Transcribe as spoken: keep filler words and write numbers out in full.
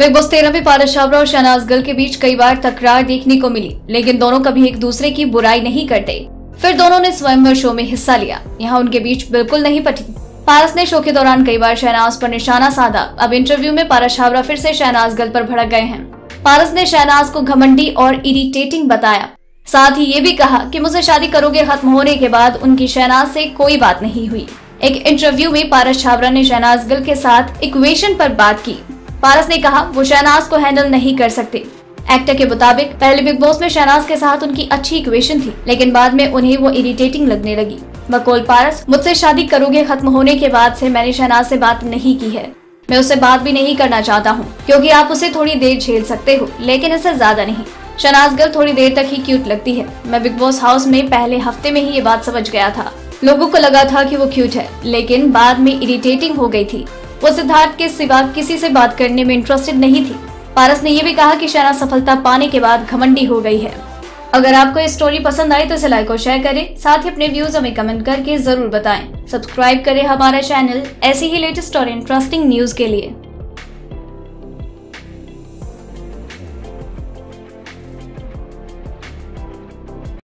Big boss तेरह में पारस छाबड़ा और शहनाज गिल के बीच कई बार तकरार देखने को मिली, लेकिन दोनों कभी एक दूसरे की बुराई नहीं करते। फिर दोनों ने स्वयंवर शो में हिस्सा लिया, यहाँ उनके बीच बिल्कुल नहीं पटी। पारस ने शो के दौरान कई बार शहनाज पर निशाना साधा। अब इंटरव्यू में पारस छाबड़ा फिर से शहनाज गिल पर भड़क गए हैं। पारस ने शहनाज को घमंडी और इरिटेटिंग बताया। साथ ही ये भी कहा कि मुझसे शादी करोगे खत्म होने के बाद उनकी शहनाज से कोई बात नहीं हुई। एक इंटरव्यू में पारस छाबड़ा ने शहनाज गिल के साथ इक्वेशन पर बात की। पारस ने कहा वो शहनाज को हैंडल नहीं कर सकते। एक्टर के मुताबिक पहले बिग बॉस में शहनाज के साथ उनकी अच्छी इक्वेशन थी, लेकिन बाद में उन्हें वो इरिटेटिंग लगने लगी। बकौल पारस, मुझसे शादी करोगे खत्म होने के बाद से मैंने शहनाज से बात नहीं की है। मैं उससे बात भी नहीं करना चाहता हूँ, क्योंकि आप उसे थोड़ी देर झेल सकते हो, लेकिन इससे ज्यादा नहीं। शहनाज गिल थोड़ी देर तक ही क्यूट लगती है। मैं बिग बॉस हाउस में पहले हफ्ते में ही ये बात समझ गया था। लोगों को लगा था कि वो क्यूट है, लेकिन बाद में इरिटेटिंग हो गई थी। वो सिद्धार्थ के सिवा किसी से बात करने में इंटरेस्टेड नहीं थी। पारस ने यह भी कहा कि शहनाज सफलता पाने के बाद घमंडी हो गई है। अगर आपको ये स्टोरी पसंद आई तो इसे लाइक और शेयर करें। साथ ही अपने व्यूज हमें कमेंट करके जरूर बताएं। सब्सक्राइब करें हमारा चैनल ऐसी ही लेटेस्ट और इंटरेस्टिंग न्यूज के लिए।